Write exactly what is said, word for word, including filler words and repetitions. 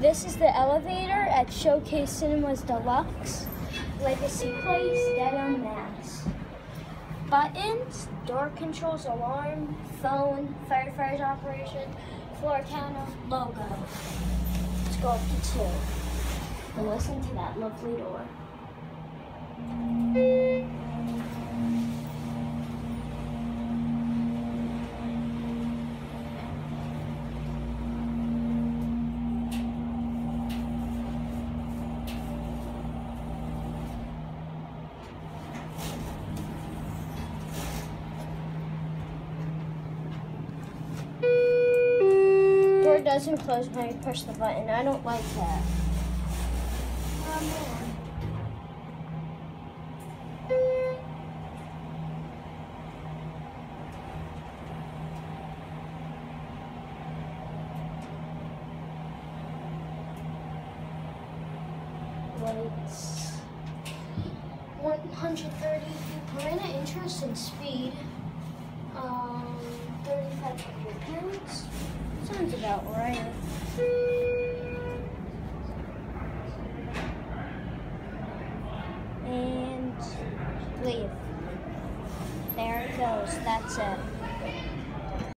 This is the elevator at Showcase Cinemas Deluxe. Legacy Place, Dedham, Mass. Buttons, door controls, alarm, phone, firefighter's operation, floor counter, logo. Let's go up to two and listen to that lovely door. Door doesn't close when you push the button. I don't like that. Lights. one hundred thirty feet per minute. Interesting speed. Um, thirty-five hundred pounds. Sounds about right. And leave. There it goes. That's it.